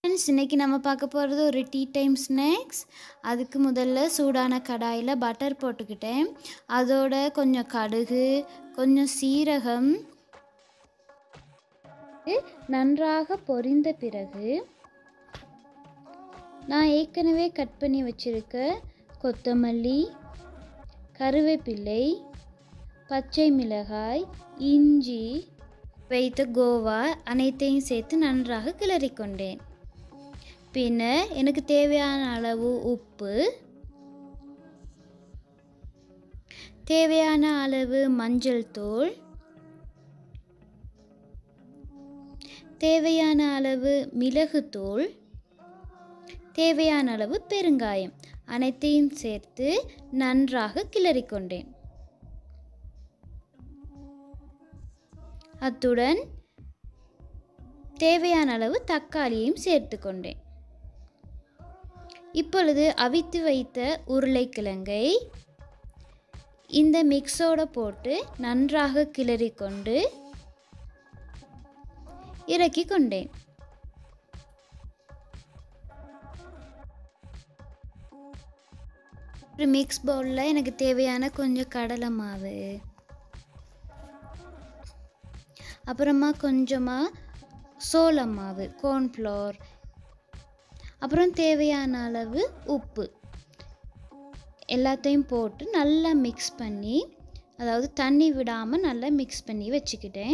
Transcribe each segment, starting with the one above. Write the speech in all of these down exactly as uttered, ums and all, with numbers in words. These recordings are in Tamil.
ஃப்ரெண்ட்ஸ், இன்றைக்கி நம்ம பார்க்க போகிறது ஒரு டீ டைம் ஸ்நாக்ஸ். அதுக்கு முதல்ல சூடான கடாயில் பட்டர் போட்டுக்கிட்டேன். அதோட கொஞ்சம் கடுகு, கொஞ்சம் சீரகம் நன்றாக பொரிந்த பிறகு நான் ஏற்கனவே கட் பண்ணி வச்சுருக்க கொத்தமல்லி, கருவேப்பிலை, பச்சை மிளகாய், இஞ்சி வைத்த கோவா அனைத்தையும் சேர்த்து நன்றாக கிளறி கொண்டேன். பின்னர் எனக்கு தேவையான அளவு உப்பு, தேவையான அளவு மஞ்சள் தூள், தேவையான அளவு மிளகுத்தூள், தேவையான அளவு பெருங்காயம் அனைத்தையும் சேர்த்து நன்றாக கிளறி கொண்டேன். அத்துடன் தேவையான அளவு தக்காளியையும் சேர்த்து கொண்டேன். இப்பொழுது அவித்து வைத்த உருளைக்கிழங்கை இந்த மிக்ஸோடு போட்டு நன்றாக கிளறி கொண்டு இறக்கி கொண்டேன். ஒரு மிக்ஸ் பவுலில் எனக்கு தேவையான கொஞ்சம் கடலை மாவு, அப்புறமா கொஞ்சமாக சோள மாவு, கார்ன்ஃப்ளவர், அப்புறம் தேவையான அளவு உப்பு எல்லாத்தையும் போட்டு நல்லா மிக்ஸ் பண்ணி, அதாவது தண்ணி விடாமல் நல்லா மிக்ஸ் பண்ணி வச்சுக்கிட்டேன்.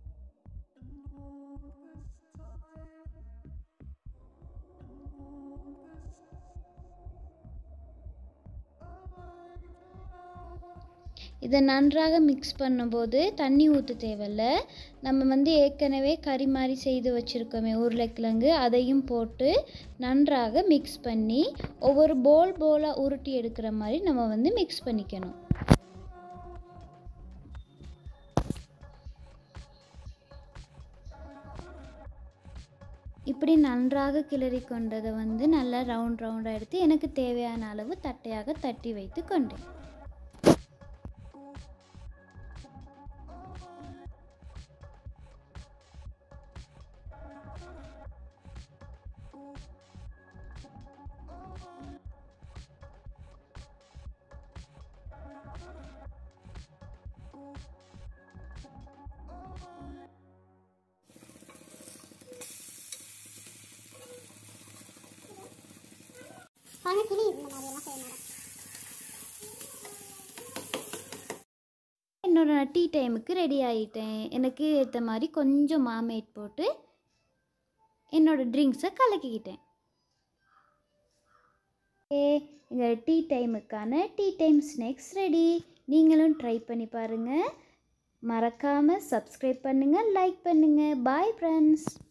இதை நன்றாக மிக்ஸ் பண்ணும்போது தண்ணி ஊற்ற தேவையில்ல. நம்ம வந்து ஏற்கனவே கறி மாதிரி செய்து வச்சுருக்கோமே உருளைக்கிழங்கு, அதையும் போட்டு நன்றாக மிக்ஸ் பண்ணி ஒவ்வொரு போல் போலாக உருட்டி எடுக்கிற மாதிரி நம்ம வந்து மிக்ஸ் பண்ணிக்கணும். இப்படி நன்றாக கிளறி கொண்டதை வந்து நல்லா ரவுண்ட் ரவுண்டாக எடுத்து எனக்கு தேவையான அளவு தட்டையாக தட்டி வைத்து கொண்டேன். என்னோட டீ டைமுக்கு ரெடி ஆகிட்டேன். எனக்கு ஏற்ற மாதிரி கொஞ்சம் மாமேட் போட்டு என்னோட ட்ரிங்க்ஸை கலக்கிக்கிட்டேன். ஏ எங்கள் டீ டைமுக்கான டீ டைம் ஸ்நாக்ஸ் ரெடி. நீங்களும் ட்ரை பண்ணி பாருங்கள். மறக்காமல் சப்ஸ்கிரைப் பண்ணுங்கள், லைக் பண்ணுங்கள். Bye friends.